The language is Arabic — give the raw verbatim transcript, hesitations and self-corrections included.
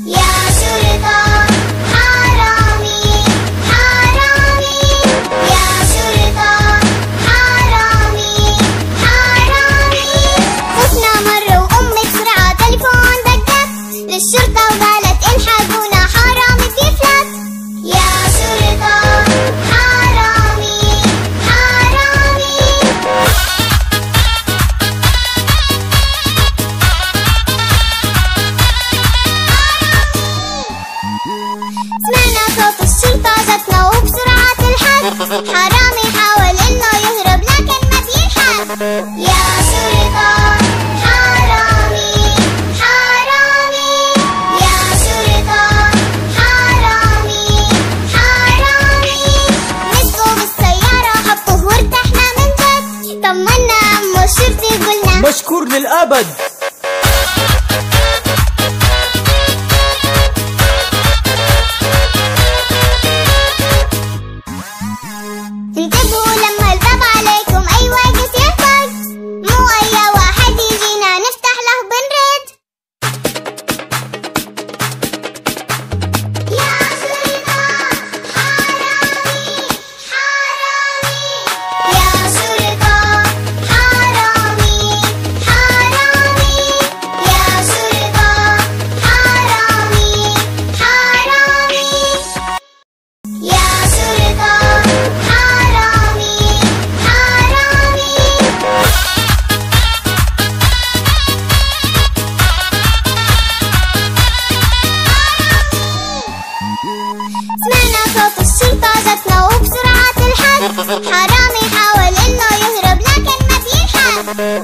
يا شرطة حرامي حرامي، يا شرطة حرامي حرامي. خفنا مرة وأمي بسرعة تليفون دقت للشرطة وقالت الحقونا حرامي بيفلت. يا شرطة حرامي حرامي. سمعنا صوت الشرطة جتنا وبسرعة تلحق، حرامي حاول إنه يهرب لكن ما بيلحق. يا شرطة حرامي حرامي، يا شرطة حرامي حرامي. مسكوا بالسيارة حطوه وارتحنا من جد، طمنا عمو الشرطي قلنا مشكور للأبد. انتبهوا لما الباب عليكم أي وقت يهبط، مو أي واحد يجينا نفتح له بنرد. يا شرطة حرامي حرامي، يا شرطة حرامي حرامي، يا شرطة حرامي حرامي، يا شرطة حرامي حرامي. سمعنا صوت الشرطة جتنا وبسرعة تلحق، حرامي حاول إنه يهرب لكن ما بيلحق.